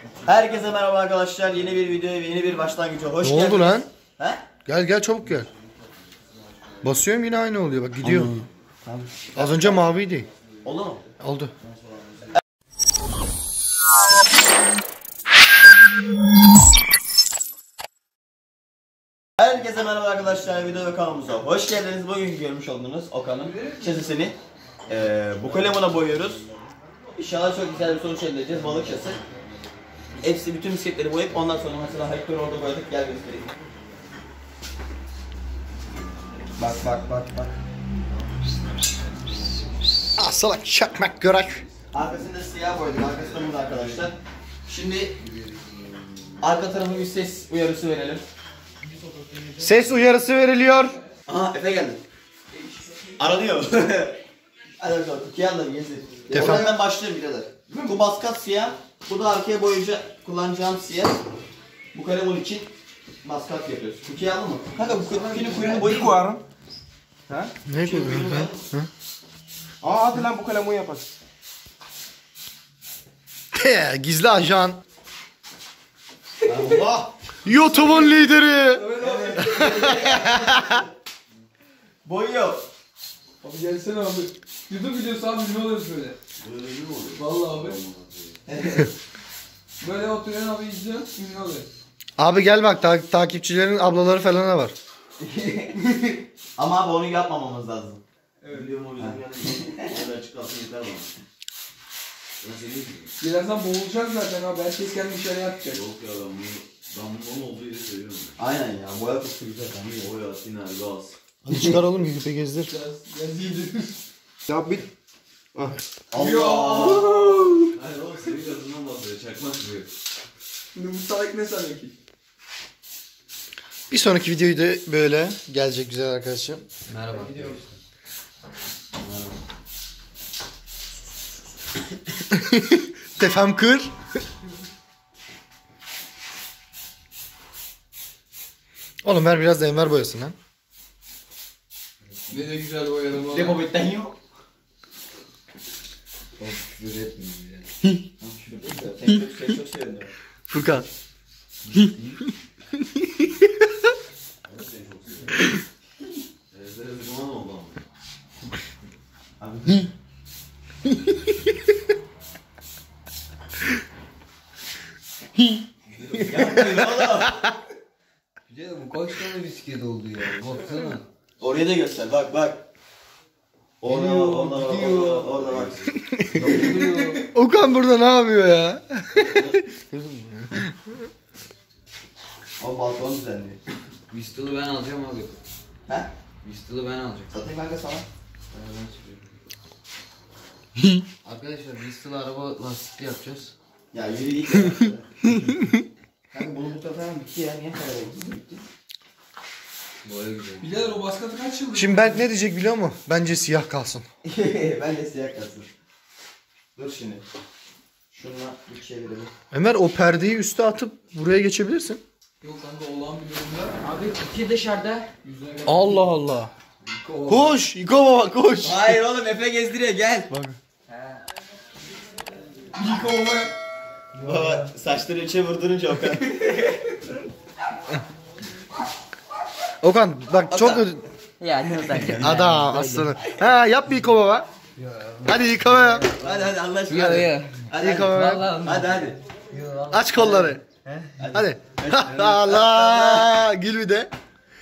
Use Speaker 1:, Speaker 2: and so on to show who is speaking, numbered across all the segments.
Speaker 1: Herkese merhaba arkadaşlar. Yeni bir videoya ve yeni bir başlangıca hoş geldiniz.
Speaker 2: Ne oldu lan?
Speaker 1: He?
Speaker 2: Gel çabuk gel. Basıyorum yine aynı oluyor bak gidiyor.
Speaker 1: Tamam.
Speaker 2: Az önce maviydi.
Speaker 1: Oldu mu?
Speaker 2: Oldu.
Speaker 1: Herkese merhaba arkadaşlar. Video ve kanalımıza hoş geldiniz. Bugün görmüş olduğunuz Okan'ın çizisini bu kalemuna boyuyoruz. İnşallah çok güzel bir sonuç elde edeceğiz. Balık şası. Hepsi bütün bisikletleri boyayıp ondan sonra mesela Hector'u orada boyadık. Gel göstereyim. Bak.
Speaker 2: Salak çakmak görak.
Speaker 1: Arkasında siyah boyadık. Arkası da burada arkadaşlar. Şimdi arka tarafa bir ses uyarısı verelim.
Speaker 2: Ses uyarısı veriliyor.
Speaker 1: Aha Efe geldi. Aranıyor. Hadi bakalım. Türkiye anladım gezdir. Oradan ben başlıyorum birader. Bu baskat siyah. Bu da arkaya boyunca kullanacağım siyah. Bu kalem onun için baskat yapıyoruz. Türkiye anladın mı? Kanka bu kuyruğunu boyayayım mı?
Speaker 3: Ha?
Speaker 2: Ne koyuyorsun ben?
Speaker 3: Aa hadi lan bu kalemi yapalım.
Speaker 2: Gizli ajan.
Speaker 1: Allah!
Speaker 2: YouTube'un lideri.
Speaker 1: Boyuyor.
Speaker 3: Abi gelsene abi. YouTube videosu abi ne oluyoruz böyle?
Speaker 1: Böyle mi oluyor?
Speaker 3: Vallahi abi. Böyle oturuyorsun abi izliyorsun ne oluyor?
Speaker 2: Abi gel bak takipçilerin ablaları falan da var.
Speaker 1: Ama abi onu yapmamamız lazım.
Speaker 3: Evet.
Speaker 1: Biliyorum o yüzden geldim. Öyle açık kalsın yeter bana.
Speaker 3: Birazdan boğulacak zaten abi. Herkes kendi dışarıya atacak.
Speaker 4: Yok ya ben bunun olduğu yeri seviyorum.
Speaker 1: Aynen ya. Boya çok güzel.
Speaker 4: O ya Sinan Gaz.
Speaker 2: Hadi çıkar oğlum YouTube'a gezdir.
Speaker 3: Biraz iyidir.
Speaker 2: Ya bir...
Speaker 1: Allah!
Speaker 4: Hayır oğlum senin gazından bahsediyor. Çakmak gibi.
Speaker 3: Şimdi bu salak ne sanıyor ki?
Speaker 2: Bir sonraki videoyu da böyle gelecek güzel arkadaşım.
Speaker 4: Merhaba.
Speaker 3: Gidiyoruz.
Speaker 2: Tefem kır. Oğlum ver biraz da Enver boyasın lan.
Speaker 3: Ne de güzel boyadım valla.
Speaker 1: Depo bitten yok.
Speaker 4: Küfür etmiyorum ya.
Speaker 1: Seni çok sevindim.
Speaker 2: Furkan.
Speaker 4: Ezlere zıman oldu ama.
Speaker 1: Abi. Yapmayın oğlum.
Speaker 5: Bir de bu kaç tane bisiklet oldu ya? Baksana.
Speaker 1: Oraya da göster bak. Orada
Speaker 5: Gidiyor,
Speaker 1: bak, orada bak,
Speaker 5: gidiyor.
Speaker 1: orada bak.
Speaker 5: Duruyor.
Speaker 2: Okan burada ne yapıyor ya?
Speaker 1: O balkon düzenli.
Speaker 5: Whistle'ı ben alacağım abi.
Speaker 1: He?
Speaker 5: Whistle'ı ben alacağım.
Speaker 1: Satayım kanka sana.
Speaker 5: Ben sürüyorum. Arkadaşlar Whistle'ı araba lastikli yapacağız.
Speaker 1: Ya yürü git ya. Kanka bunu bu tarafa hemen bitti ya. Niye kadar oldu? Bitti.
Speaker 5: Boya güzel.
Speaker 3: Bilader o baskatı kaç yıldır?
Speaker 2: Şimdi Berk ne diyecek biliyor musun? Bence siyah kalsın.
Speaker 1: Ben de siyah kalsın. Dur şimdi. Şununla bir çevirelim.
Speaker 2: Ömer o perdeyi üste atıp buraya geçebilirsin.
Speaker 3: Yok kanka olağan bir durumda.
Speaker 5: Abi kutu dışarıda.
Speaker 3: Yüzüne gel.
Speaker 2: Allah Allah. Koş, İko baba koş.
Speaker 1: Hayır oğlum Efe gezdiriyor gel.
Speaker 2: Bak.
Speaker 3: İlk olma.
Speaker 1: Baba saçları içe vurdurunca o kadar.
Speaker 2: Okan bak çok
Speaker 5: Ya ne uzak.
Speaker 2: adam aslanı. Ha yap bir İko baba. Hadi İko baba.
Speaker 1: hadi Allah aşkına.
Speaker 5: Yo.
Speaker 1: Hadi
Speaker 2: İko baba.
Speaker 1: hadi.
Speaker 2: Aç kolları. Hadi. Allah. Gül bir de.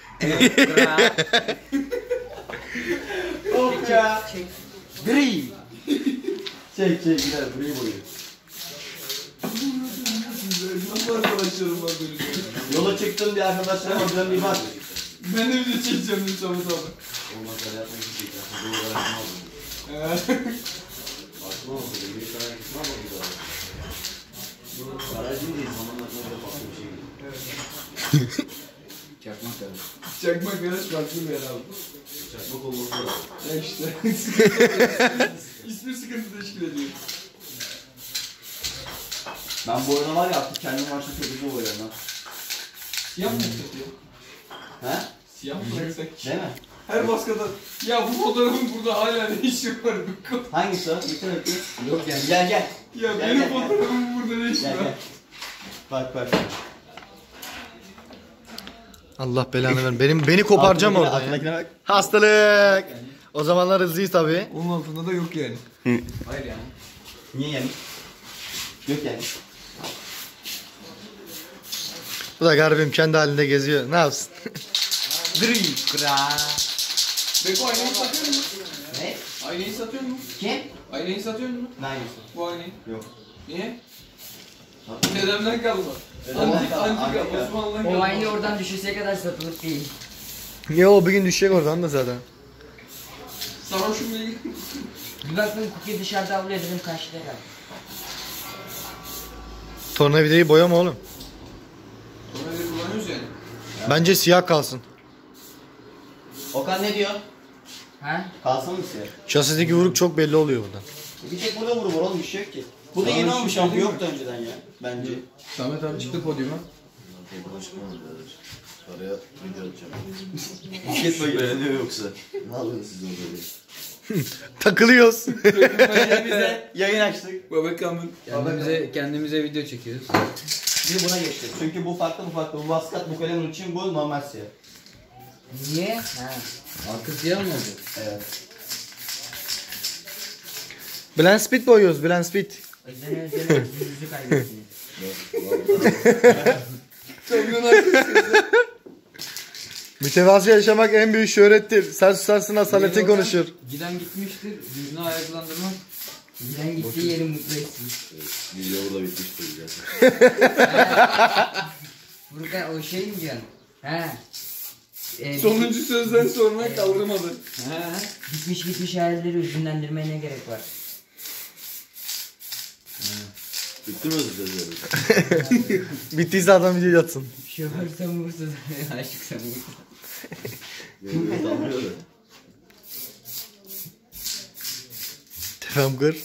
Speaker 1: Of ya. Gri. Çek gider burayı boyuyor.
Speaker 3: Nasıl arkadaşlarım var böyle?
Speaker 1: Yola çıktım diye arkadaşlarıma dön bir bak.
Speaker 3: Ben de video çekeceğim lütfen abi.
Speaker 4: Olmasa yapmak için doğru olarak ne oldu? Aklıma oldu. Bir tane gitme ama bir daha. Garajın değil. Zamanla böyle farklı bir şey gibi.
Speaker 5: Çakmak abi.
Speaker 3: Çakmak yarış farklı bir yer abi.
Speaker 4: Çakmak olması lazım.
Speaker 3: Ya işte. İsmi sıkıntı teşkil ediyor.
Speaker 1: Ben bu oyunu var ya artık kendim başta çok güzel boyuyorum ha.
Speaker 3: Siyah mı yapacak?
Speaker 1: He?
Speaker 3: Siyah mı bıraksak?
Speaker 1: Değil mi?
Speaker 3: Her baskada ya bu fotoğrafın burada hala ne işi var?
Speaker 1: Hangisi o? Getir bakayım.
Speaker 5: Yok yani.
Speaker 1: Gel.
Speaker 3: Ya
Speaker 1: Gel,
Speaker 3: benim
Speaker 1: gel,
Speaker 3: fotoğrafım burada ne işi
Speaker 1: Gel
Speaker 3: var?
Speaker 1: gel. Bak bak.
Speaker 2: Allah belanı ver. Beni koparacağım oradan ya.
Speaker 1: Altındakine bak.
Speaker 2: Hastalık. O zamanlar hızlıyız tabii.
Speaker 3: Onun altında da yok yani.
Speaker 4: Hayır yani.
Speaker 1: Niye yani? Yok yani.
Speaker 2: Bu da garibim kendi halinde geziyor. Ne yapsın?
Speaker 3: Beko aynayı satıyor mu?
Speaker 1: Ne?
Speaker 3: Aynayı satıyor mu?
Speaker 1: Kim?
Speaker 3: Aynayı satıyor mu?
Speaker 1: Ne aynısı?
Speaker 3: Bu aynayı.
Speaker 1: Yok.
Speaker 3: Niye? Dedemden kalma.
Speaker 1: Dedemden kalma,
Speaker 3: Antika,
Speaker 1: antika.
Speaker 3: Osmanlı'dan
Speaker 6: O
Speaker 3: kalma.
Speaker 6: aynı oradan düşürseye kadar satılık değil.
Speaker 2: Ya o bir gün düşecek oradan da zaten.
Speaker 3: Sarhoşum bilgi.
Speaker 6: Bir baktım Cookie dışarıda avlıyor dedim kaçtı herhalde.
Speaker 2: Tornavidayı boyama oğlum.
Speaker 3: Onları kullanıyoruz yani.
Speaker 2: Bence siyah kalsın.
Speaker 1: Okan ne diyor?
Speaker 6: Ha?
Speaker 1: Kalsın mı siyah?
Speaker 2: Şasideki vuruk çok belli oluyor buradan.
Speaker 1: Bir tek burada vurur oğlum bir şey yok ki. Bu da
Speaker 3: Sana
Speaker 1: yeni
Speaker 3: bir şey
Speaker 1: olmuş ama bu
Speaker 3: söyleyeyim
Speaker 1: yoktu önceden ya. Bence.
Speaker 3: Samet abi çıktı podyuma.
Speaker 4: Araya video atacağım.
Speaker 1: Git bakayım.
Speaker 4: Beğeniyor yoksa. Ne yapıyorsunuz siz orada diye.
Speaker 2: Takılıyoruz.
Speaker 1: Kendimize yayın açtık.
Speaker 3: Bebek Kamil.
Speaker 5: Kendimize video çekiyoruz.
Speaker 1: Bir buna geçtik. Çünkü bu farklı. Bu vaskat bu kalemin için bu normal siyah.
Speaker 6: Niye? Ha.
Speaker 5: Arka siyah mı oldu?
Speaker 1: Evet.
Speaker 2: Blend speed boyuyoruz. Blend speed.
Speaker 6: Özene yüzü kaybettiniz.
Speaker 2: Mütevazi yaşamak en büyük şöhrettir. Sen susarsın asaletin konuşur.
Speaker 5: Giden gitmiştir. Yüzünü ayaklandırmak.
Speaker 6: Giden gittiği yeri mutlu etsin.
Speaker 4: Video burada bitmiştir zaten.
Speaker 6: Furkan o şey mi diyorsun? He.
Speaker 3: Sonuncu sözden sonra kaldırmadı.
Speaker 6: Gitmiş hayalleri üzünlendirmeye ne gerek var?
Speaker 4: Bitti mi özür dilerim?
Speaker 2: Bittiyse adam video yatsın.
Speaker 6: Şoför vursuz. Aşık sen vursuz.
Speaker 4: Böyle damlıyor da.
Speaker 2: Tefem kır.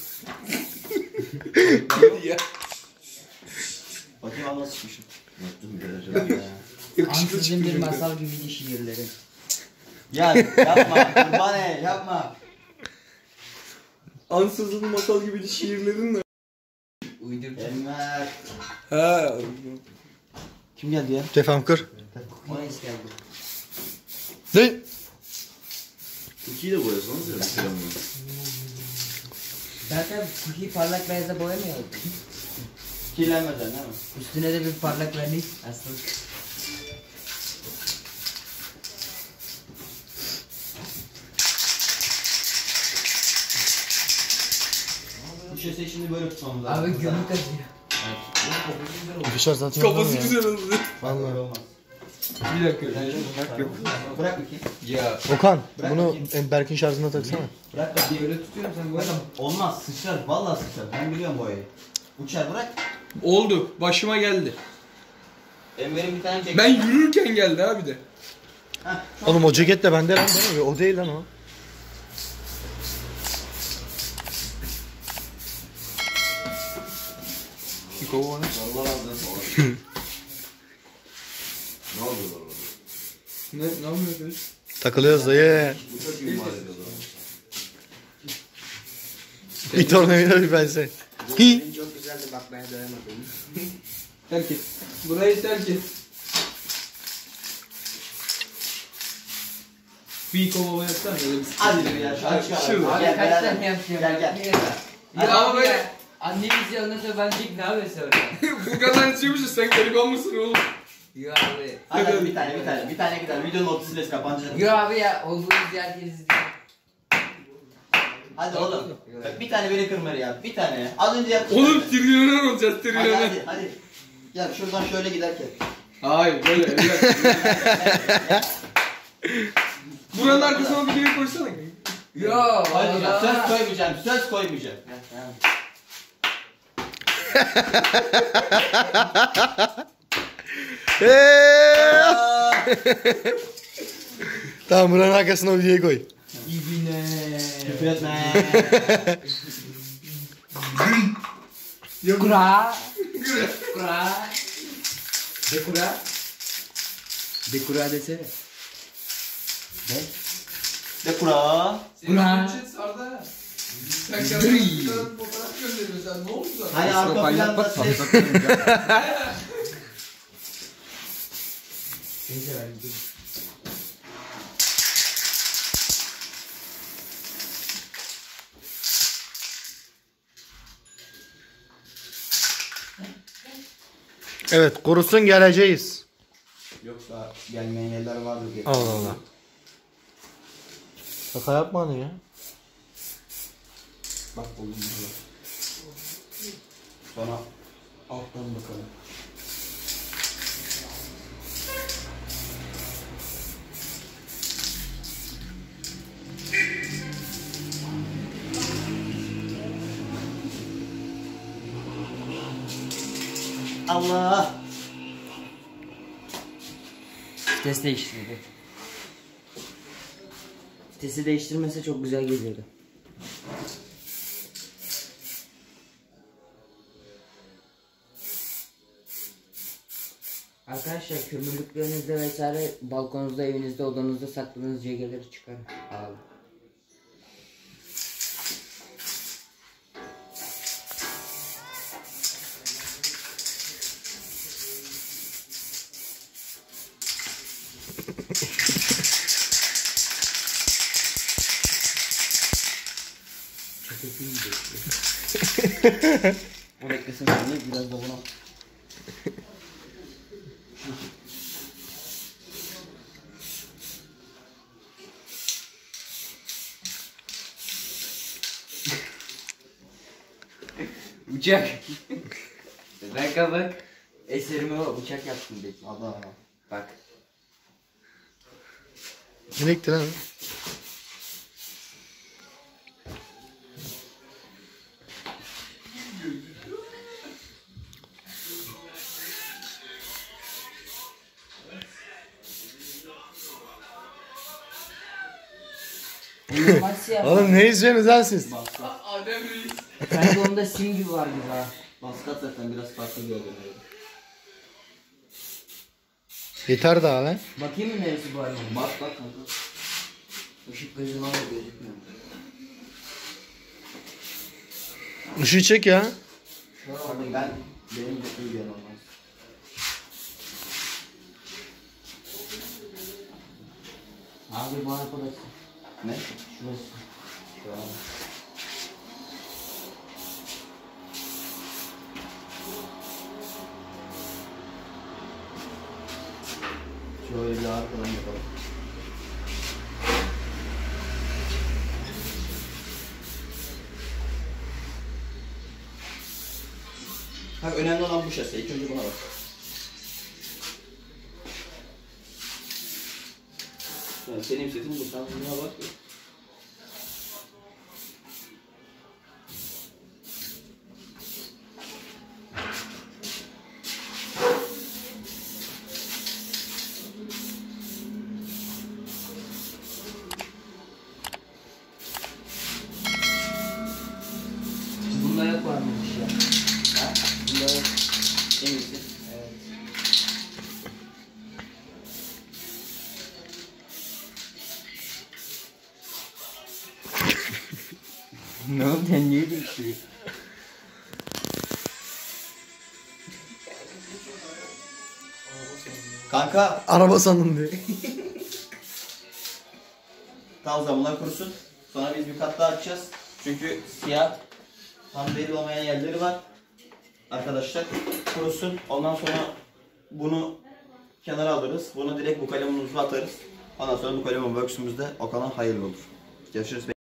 Speaker 1: Bakayım al nasıl çıkmışım.
Speaker 4: Yaptım bir
Speaker 6: Ansızın bir masal gibiydi şiirleri.
Speaker 1: Ya yapma. Kurban yapma.
Speaker 3: Ansızın masal gibi şiirlerin de.
Speaker 6: Uydurdu.
Speaker 1: Enver.
Speaker 3: Ha.
Speaker 1: Kim geldi ya?
Speaker 2: Tefem kır.
Speaker 6: O es geldi.
Speaker 2: Ne?
Speaker 4: İkiyi de boyasanız ya. Selamlar.
Speaker 6: Zaten Cookie parlak beyaza boyamıyor.
Speaker 1: Kirlenmeden değil mi?
Speaker 6: Üstüne de bir parlak verdik. Aslında.
Speaker 1: Bu şeseyi şimdi böyle tutmamız lazım.
Speaker 6: Abi gömük acıyor.
Speaker 2: Dışarı zaten
Speaker 3: Kafası
Speaker 2: ya.
Speaker 3: güzel oldu.
Speaker 2: Vallahi.
Speaker 1: Olmaz.
Speaker 3: Bir dakika. Yok.
Speaker 1: Bırak bakayım.
Speaker 3: Ya.
Speaker 2: Okan
Speaker 1: Bırak
Speaker 2: bunu
Speaker 1: bakayım.
Speaker 2: Berk'in şarjına taksana.
Speaker 1: Bırak bakayım.
Speaker 3: Böyle tutuyorum sen böyle.
Speaker 1: Olmaz sıçrar. Vallahi sıçrar. Ben biliyorum bu ayı. Uçar bırak.
Speaker 3: Oldu. Başıma geldi.
Speaker 1: Enver'in bir tane ceket.
Speaker 3: Ben yürürken geldi abi de.
Speaker 1: Heh,
Speaker 2: Oğlum o ceket de bende lan değil mi? O değil lan o.
Speaker 3: Kova bana.
Speaker 4: Allah razı olsun. Ne yapıyorlar orada?
Speaker 3: Ne yapıyorsunuz?
Speaker 2: Takılıyoruz dayı.
Speaker 4: Bu çok iyi mal ediyorlar.
Speaker 2: Bir tornavida bir pense.
Speaker 6: Çok güzeldi bakmaya doyamadım.
Speaker 3: Terk et. Burayı terk et. Bir kova yapsana böyle bir.
Speaker 1: Hadi bir ya. Şöyle çıkar.
Speaker 3: Şurada.
Speaker 6: Abi
Speaker 1: Gel,
Speaker 6: kaç
Speaker 1: beraber.
Speaker 6: tane yapacağım?
Speaker 1: Gel gel.
Speaker 6: Ya
Speaker 3: Ama
Speaker 6: abi
Speaker 3: böyle-
Speaker 6: ya. Annemiz ya ondan sonra ben dik ne yapıyorsun sonra?
Speaker 3: Bu kadar içiyormuşsun sen delikanlısın oğlum.
Speaker 6: Yo abi.
Speaker 1: Hadi bir tane gider. Videonun ortasıyla kapanacak.
Speaker 6: Yo abi ya olduğumuz yer gerisi.
Speaker 1: Hadi oğlum. Bir tane beni kırmır ya. Bir tane ya. Az önce yapmışlar.
Speaker 3: Oğlum trilyoner olacağız
Speaker 1: Hadi
Speaker 3: trilyoner.
Speaker 1: hadi. Gel şuradan şöyle giderken.
Speaker 3: Hayır böyle eller. Buranın arkasına bir geri koysana.
Speaker 6: Yo
Speaker 1: Koymayacağım. Söz koymayacağım. Söz koymayacağım.
Speaker 2: Tamam buranın arkasına o videoyu koy.
Speaker 6: İbine.
Speaker 1: Küfür etme.
Speaker 6: Kura. Kura. Dekura. Dekura desene.
Speaker 1: De kura.
Speaker 6: Kura.
Speaker 3: sardı ha. Sen kendine fotoğraf gönderiyorsun sen ne oldu sana?
Speaker 1: Hani arka planda ses.
Speaker 6: Neyse ben gideyim.
Speaker 2: Evet kurusun geleceğiz.
Speaker 1: Yoksa gelmeyen yerler vardır diye.
Speaker 2: Allah Allah. Şaka yapmadın ya.
Speaker 1: Bak buldum burada. Sonra alttan bakalım. Allah!
Speaker 6: Vites değiştirdi. Vitesi değiştirmese çok güzel gelirdi. Arkadaşlar kömürlüklerinizde vesaire balkonunuzda, evinizde, odanızda sakladığınız cegeleri çıkarın. Abi.
Speaker 1: O beklesin şimdi biraz da buna.
Speaker 6: Uçak. Bak bak. Eserime uçak yaptım dedi.
Speaker 1: Allah.
Speaker 6: Bak.
Speaker 2: Elektir lan.
Speaker 6: Normal siyah.
Speaker 2: Oğlum ne izliyorsunuz lan siz?
Speaker 3: Adem Reis.
Speaker 6: Sanki onda sim gibi var gibi ha.
Speaker 1: Baskat zaten biraz farklı gördüm.
Speaker 2: Yeter daha lan.
Speaker 6: Bakayım mı neresi bu arada?
Speaker 1: Bak bak kanka.
Speaker 6: Işık gözüme ama gözükmüyor.
Speaker 2: Işığı çek ya.
Speaker 1: Bakın ben benim de bir yer olmaz.
Speaker 6: Abi bu arkadaş.
Speaker 1: Ne?
Speaker 6: Şurası.
Speaker 1: Şu an. Şöyle bir arkadan yapalım. Ha, önemli olan bu şase. İlk önce buna bak. Yani senin setin bu. Sen buna bak.
Speaker 6: Bunda yok varmış ya.
Speaker 1: Ha? Bunda emin misin?
Speaker 6: Evet. Ne oldu? Niye düştü?
Speaker 1: Kanka
Speaker 2: Araba sandım diye.
Speaker 1: tamam o zaman bunlar kurusun. Sonra biz bir kat daha açacağız. Çünkü siyah tam belli olmayan yerleri var. Arkadaşlar kurusun. Ondan sonra bunu kenara alırız. Bunu direkt bu kalemimize atarız. Ondan sonra bu kalemin works'ümüzde o kanal hayırlı olur. Görüşürüz.